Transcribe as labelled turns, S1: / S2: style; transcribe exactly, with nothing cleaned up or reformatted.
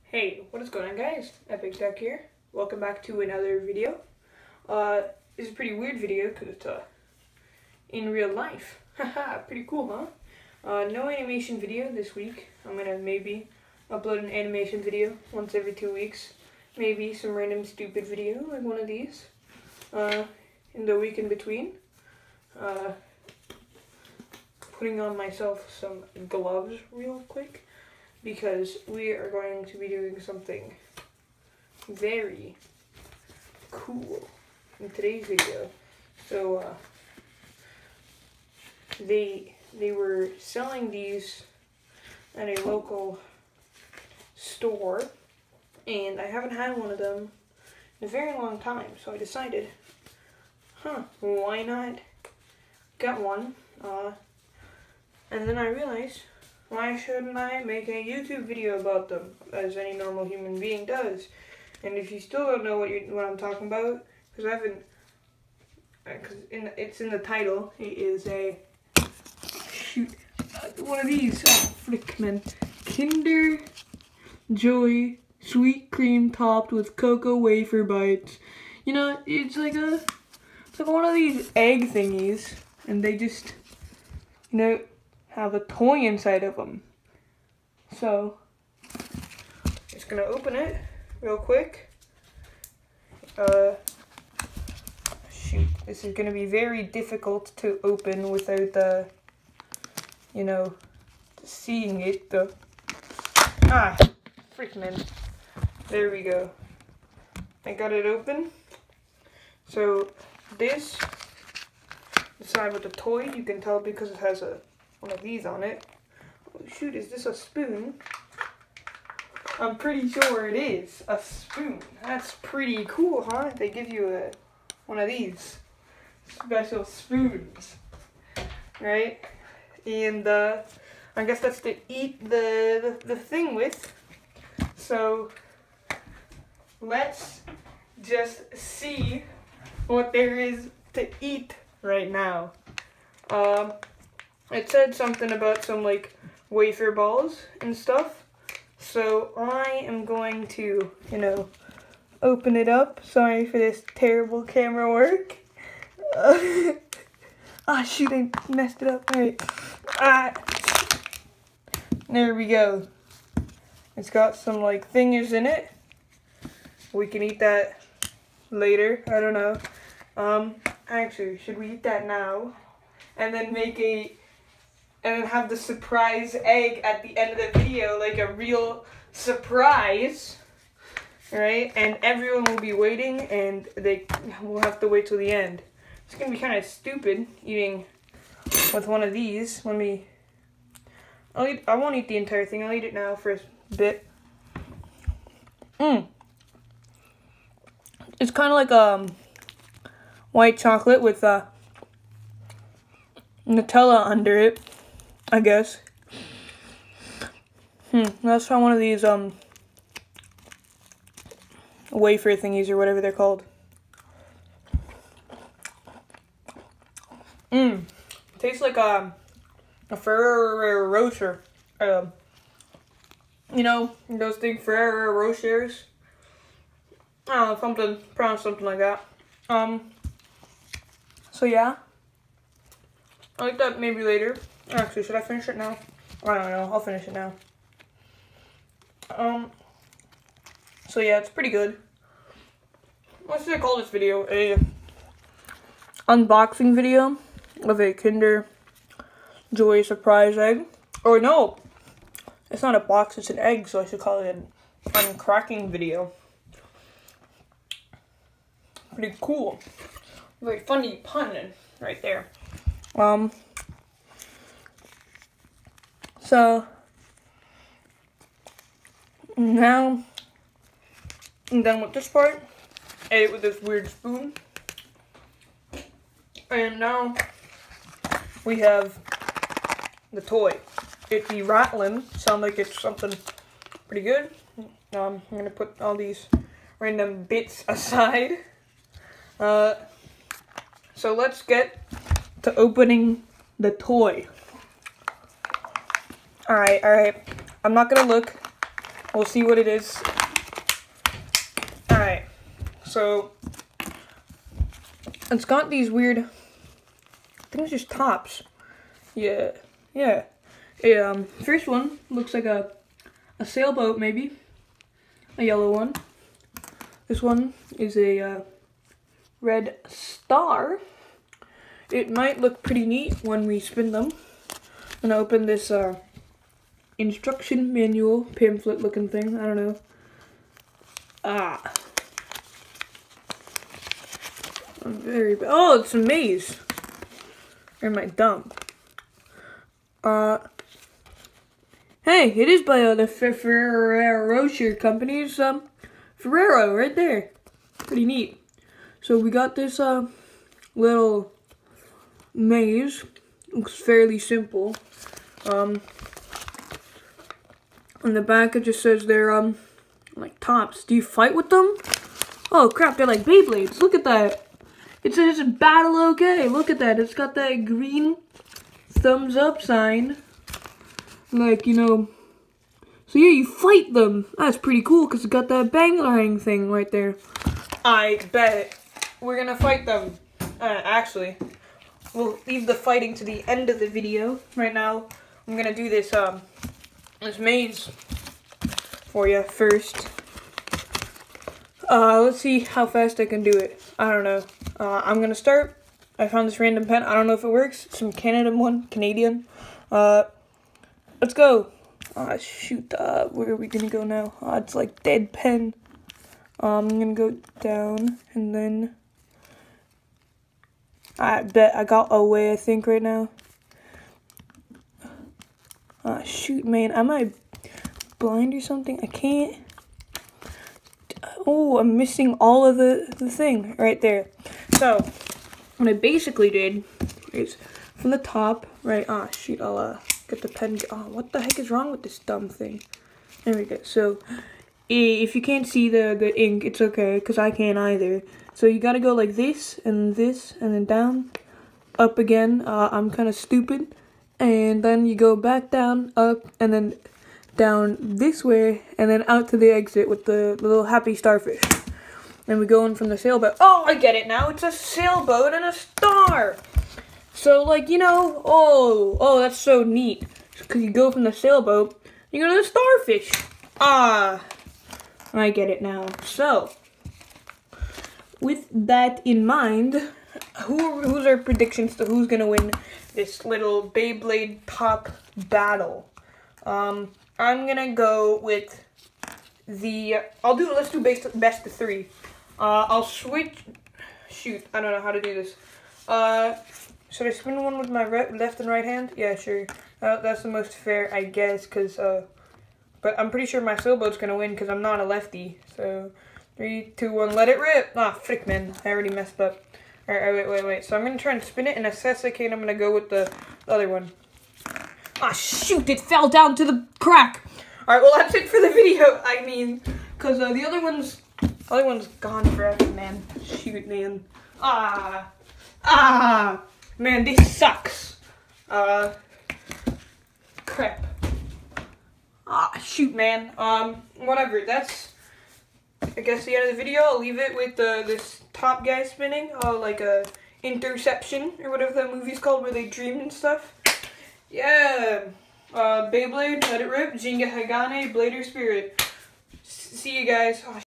S1: Hey, what is going on, guys? Epic Duck here. Welcome back to another video. Uh, this is a pretty weird video because it's uh, in real life. Haha, pretty cool, huh? Uh, no animation video this week. I'm gonna maybe upload an animation video once every two weeks. Maybe some random stupid video like one of these. Uh, in the week in between. Uh, putting on myself some gloves real quick, because we are going to be doing something very cool in today's video. So uh, they they were selling these at a local store, and I haven't had one of them in a very long time. So I decided, huh, why not get one? Uh, and then I realized, why shouldn't I make a YouTube video about them, as any normal human being does? And if you still don't know what you what I'm talking about, because I haven't, because in it's in the title, it is a shoot uh, one of these. Oh, frick, man! Kinder Joy sweet cream topped with cocoa wafer bites. You know, it's like a it's like one of these egg thingies, and they just, you know, have a toy inside of them. So, just gonna open it real quick. Uh, shoot, this is gonna be very difficult to open without, uh, you know, seeing it. The ah, freak, man. There we go. I got it open. So this, the side with the toy, you can tell because it has a one of these on it. Oh shoot, is this a spoon? I'm pretty sure it is a spoon. That's pretty cool, huh? They give you a one of these special spoons, right? And uh, I guess that's to eat the, the, the thing with. So let's just see what there is to eat right now. Um, It said something about some, like, wafer balls and stuff. So I am going to, you know, open it up. Sorry for this terrible camera work. Uh, ah, shoot, I messed it up. Alright. Ah. There we go. It's got some, like, thingies in it. We can eat that later. I don't know. Um, actually, should we eat that now? And then make a... and then have the surprise egg at the end of the video, like a real surprise, right? And everyone will be waiting, and they will have to wait till the end. It's gonna be kind of stupid eating with one of these. Let me. I'll eat. I won't eat the entire thing. I'll eat it now for a bit. Mmm. It's kind of like um white chocolate with uh Nutella under it, I guess. Hmm, let's try one of these, um, wafer thingies, or whatever they're called. Mmm, tastes like, um, a Ferrero Rocher. Um, you know, those big Ferrero Rochers. I don't know, something, pronounced something like that. Um, so yeah. I'll eat that maybe later. Actually, should I finish it now? I don't know. I'll finish it now. Um. So yeah, it's pretty good. What should I call this video? A unboxing video of a Kinder Joy surprise egg. Or no, it's not a box. It's an egg. So I should call it an uncracking video. Pretty cool. Very funny pun right there. Um. So, now I'm done with this part. Ate it with this weird spoon. And now we have the toy. It's the rattling. Sound like it's something pretty good. Um, I'm gonna put all these random bits aside. Uh, so let's get to opening the toy. Alright, alright. I'm not gonna look We'll see what it is. Alright, so it's got these weird, I think it's just tops. Yeah, yeah. Yeah, um, first one looks like a, a sailboat, maybe. A yellow one. This one is a uh, red star. It might look pretty neat when we spin them. I'm gonna open this uh, instruction manual pamphlet looking thing. I don't know. Ah. I'm very bad. Oh, it's a maze. Or am I dumb? Uh. Hey, it is by uh, the Ferrero Rocher company. It's um, Ferrero right there. Pretty neat. So we got this uh, little maze. Looks fairly simple. Um, on the back it just says they're um, like tops. Do you fight with them? Oh crap, they're like Beyblades. Look at that. It says battle okay. Look at that. It's got that green thumbs up sign. Like, you know. So yeah, you fight them. That's pretty cool because it's got that bang thing right there. I bet we're gonna fight them. Uh, actually, we'll leave the fighting to the end of the video. Right now, I'm gonna do this um this maze for you first. Uh, let's see how fast I can do it. I don't know. Uh, I'm gonna start. I found this random pen. I don't know if it works. It's some Canada one, Canadian. Uh, let's go. Ah, uh, shoot. Uh, where are we gonna go now? Uh, it's like dead pen. Um, I'm gonna go down and then. I bet I got away. I think right now. Ah, uh, shoot, man. Am I blind or something? I can't. Oh, I'm missing all of the, the thing right there. So, what I basically did is from the top, right? Ah, shoot, I'll uh, get the pen. Oh, what the heck is wrong with this dumb thing? There we go. So, if you can't see the, the ink, it's okay, because I can't either. So, you gotta go like this, and this, and then down, up again. Uh, I'm kind of stupid. And then you go back down, up, and then down this way, and then out to the exit with the, the little happy starfish. And we go in from the sailboat. Oh, I get it now. It's a sailboat and a star. So, like, you know, oh, oh, that's so neat. Because you go from the sailboat, you go to the starfish. Ah, I get it now. So, with that in mind, who who's our predictions to who's going to win this little Beyblade Pop battle? Um... I'm gonna go with the, I'll do, let's do best, best of three. Uh, I'll switch, shoot, I don't know how to do this. Uh, should I spin one with my right, left and right hand? Yeah, sure. Uh, that's the most fair, I guess, because, uh, but I'm pretty sure my sailboat's gonna win because I'm not a lefty. So, three, two, one, let it rip. Ah, frick, man, I already messed up. Alright, wait, wait, wait. So I'm gonna try and spin it, and as fast as I can, I'm gonna go with the other one. Ah, shoot, it fell down to the crack. Alright, well, that's it for the video. I mean, because uh, the other one's, the other one's gone forever, man. Shoot, man. Ah. Ah. Man, this sucks. Uh. Crap. Ah, shoot, man. Um, whatever. That's, I guess, the end of the video. I'll leave it with uh, this top guy spinning. Uh, like a Interception, or whatever that movie's called, where they dream and stuff. Yeah, uh, Beyblade, let it rip, Jinga Hagane, Blader Spirit. S see you guys. Oh,